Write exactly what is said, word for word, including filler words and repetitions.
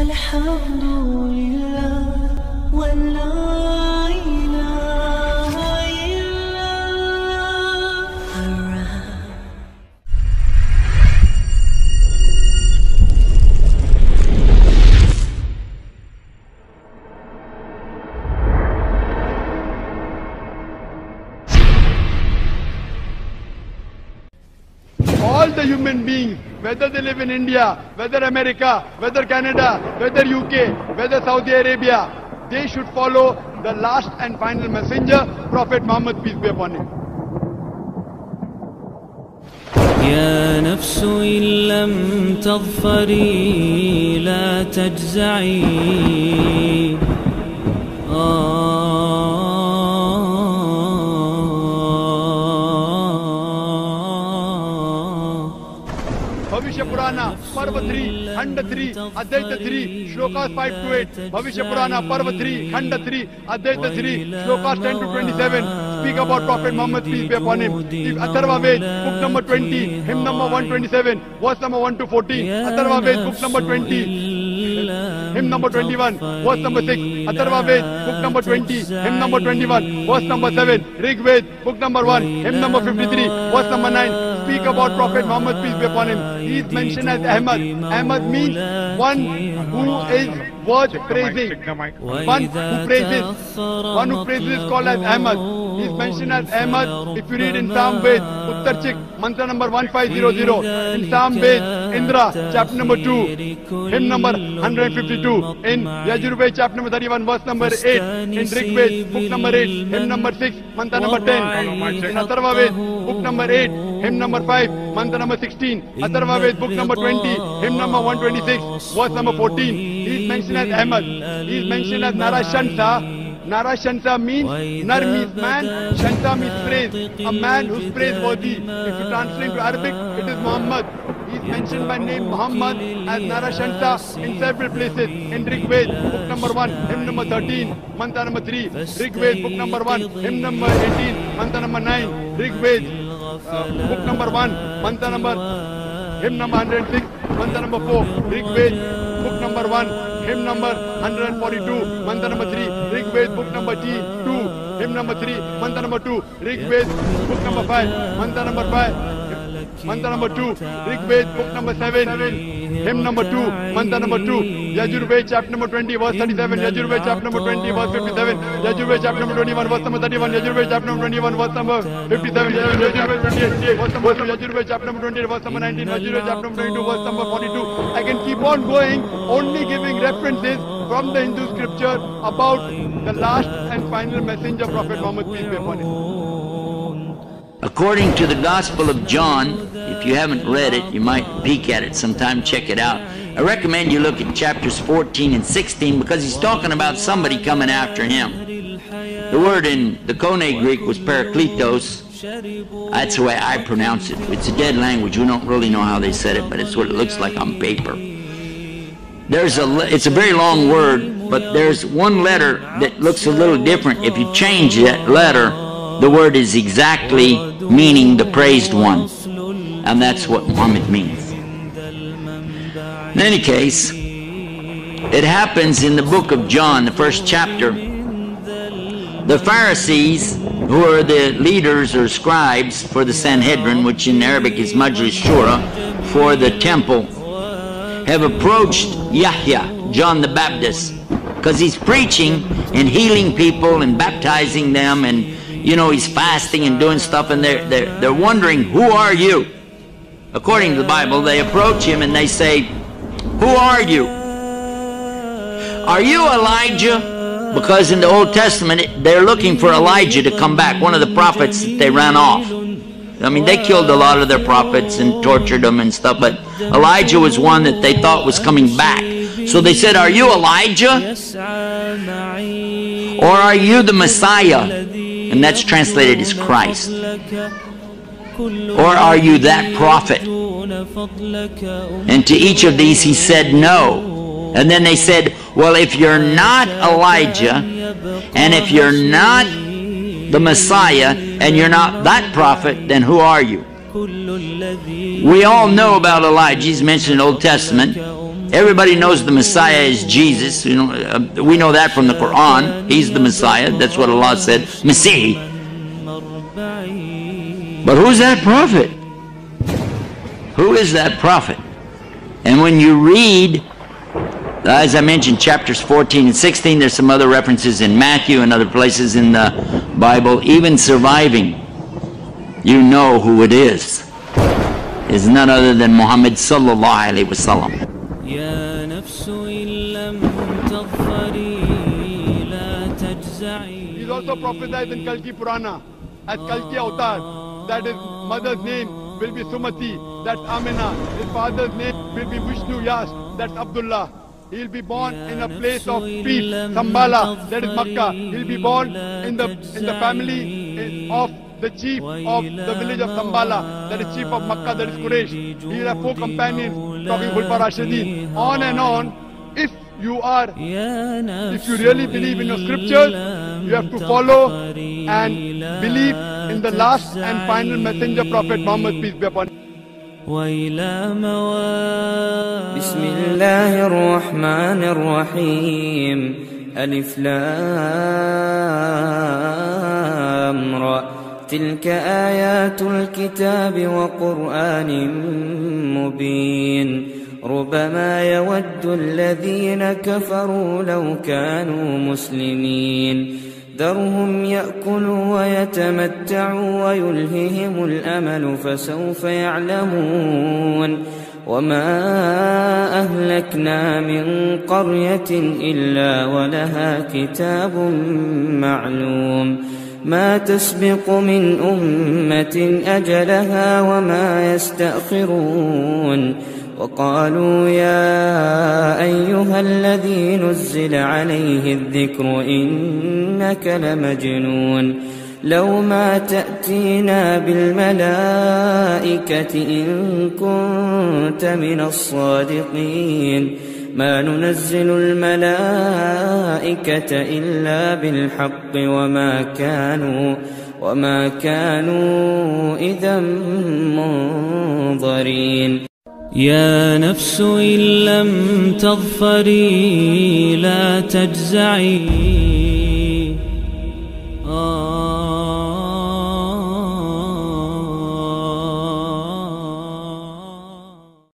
الحمد لله ولا إله إلا الله. All the human beings, whether they live in India, whether America, whether Canada, whether U K, whether Saudi Arabia, they should follow the last and final messenger, Prophet Muhammad, peace be upon him. يا نفس إن لم تظفري لا تجزعي. Bhavishya Purana, Parva three, Khanda three, Advaita three, Shlokas five to eight. Bhavishya Purana, Parva three, Khanda three, Advaita three, Shlokas ten to twenty-seven. Speak about Prophet Muhammad, peace be upon him. If Atharva Ved, book number twenty, hymn number one twenty-seven, verse number one to fourteen. Atharva Ved, book number twenty, hymn number twenty-one, verse number six. Atharva Ved, book number twenty, hymn number twenty-one, verse number seven. Rig Ved, book number one, hymn number fifty-three, verse number nine. Speak about Prophet Muhammad, peace be upon him. He is mentioned as Ahmad. Ahmad means one who is worth praising. One who praises. One who praises is called as Ahmad. He is mentioned as Ahmad. If you read in Psalm Ved, Uttar Chik, mantra number one five zero zero. In Psalm Ved, Indra, chapter number two, hymn number one fifty-two. In Yajurved, chapter number thirty-one, verse number eight. In Rig Ved, book number eight, hymn number six, mantra number ten. In Atharva Ved, book number eight, hymn number five, mantra number sixteen. Atharva Ved, book number twenty, hymn number one twenty-six, verse number fourteen. He is mentioned as Ahmad. He is mentioned as Nara Shansa. Nara Shansa means, Nar means man, Shansa means praise. A man who is praiseworthy. If you translate to Arabic, it is Muhammad. He is mentioned by name Muhammad as Nara Shansa in several places. In Rig Ved, book number one, hymn number thirteen, mantra number three. Rig Ved, book number one, hymn number eighteen, mantra number nine. Rig Ved, uh, book number one, mantra number, hymn number one hundred six, mantra number four. Rig Ved, book number one, hymn number one forty-two, mantra number three. Rig Ved, book number two, hymn number three, mantra number two. Rig Ved, book number five, mantra number five, mantra number two. Rig Ved, book number seven, hymn number two, mantra number two. Yajurved, chapter number twenty, verse thirty-seven. Yajurved, chapter number twenty, verse fifty-seven. Yajurved, chapter number twenty-one, verse number thirty-one. Yajurved, chapter number twenty-one, verse number fifty-seven. Yajurved, twenty-eight, verse number Yajurved, chapter number twenty-eight, verse number nineteen. Yajurved, chapter number twenty-two, verse number forty-two. I can keep on going, only giving references from the Hindu scripture about the last and final messenger, Prophet Muhammad, peace be upon him. According to the Gospel of John, if you haven't read it, you might peek at it sometime, check it out. I recommend you look at chapters fourteen and sixteen because he's talking about somebody coming after him. The word in the Koine Greek was parakletos. That's the way I pronounce it. It's a dead language. We don't really know how they said it, but it's what it looks like on paper. There's a, it's a very long word, but there's one letter that looks a little different. If you change that letter, the word is exactly meaning the praised one. And that's what Muhammad means. In any case, it happens in the book of John, the first chapter. The Pharisees, who are the leaders or scribes for the Sanhedrin, which in Arabic is Majlis Shura, for the temple, have approached Yahya, John the Baptist, because he's preaching and healing people and baptizing them, and you know, he's fasting and doing stuff, and they're, they're, they're wondering, who are you? According to the Bible, they approach him and they say, who are you? Are you Elijah? Because in the Old Testament, they're looking for Elijah to come back, one of the prophets that they ran off. I mean, they killed a lot of their prophets and tortured them and stuff, but Elijah was one that they thought was coming back. So they said, are you Elijah? Or are you the Messiah? And that's translated as Christ. Or are you that prophet? And to each of these he said no. And then they said, well, if you're not Elijah, and if you're not the Messiah, and you're not that prophet, then who are you? We all know about Elijah. He's mentioned in the Old Testament. Everybody knows the Messiah is Jesus. You know, uh, we know that from the Quran. He's the Messiah. That's what Allah said, Masihi. But who's that prophet? Who is that prophet? And when you read, as I mentioned, chapters fourteen and sixteen, there's some other references in Matthew and other places in the Bible, even surviving, you know who it is. It's none other than Muhammad sallallahu alaihi wasallam. He's also prophesied in Kalki Purana as Kalki Avatar, that his mother's name will be Sumati, that's Amina. His father's name will be Vishnu Yas, that's Abdullah. He will be born in a place of peace, Sambala, that is Makkah. He will be born in the in the family of the chief of the village of Sambala, that is chief of Makkah, that is Quraysh. He will have four companions, talking Khulfa Rashidin, on and on. If you are, if you really believe in your scriptures, you have to follow and believe in the last and final messenger prophet Muhammad, peace be upon him. بسم الله الرحمن الرحيم ألف لام را تلك آيات الكتاب وقرآن مبين ربما يود الذين كفروا لو كانوا مسلمين ذرهم يأكلوا ويتمتعوا ويلههم الأمل فسوف يعلمون وما أهلكنا من قرية إلا ولها كتاب معلوم ما تسبق من أمة أجلها وما يستأخرون وقالوا يا أيها الذي نزل عليه الذكر إنك لمجنون لو ما تأتينا بالملائكة إن كنت من الصادقين ما ننزل الملائكة إلا بالحق وما كانوا وما كانوا إذا منظرين يا نفس إن لم تظفري لا تجزعي. آه